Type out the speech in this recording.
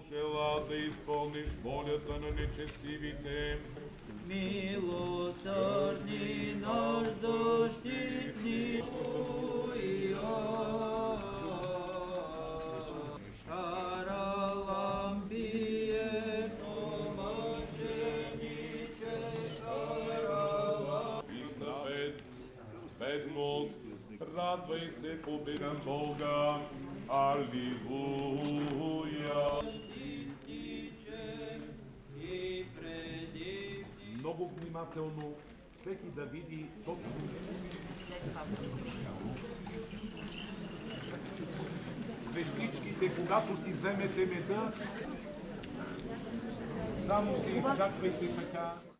пожела да изпълниш волята на нечестивите. Милосърдни наш защитник, Шараламбието мъчениче, Писна бедност, радвай се, победен Бога. Алилуя! Много внимателно всеки да види точно. Свещичките, когато си вземете меда, само си изчаквайте така.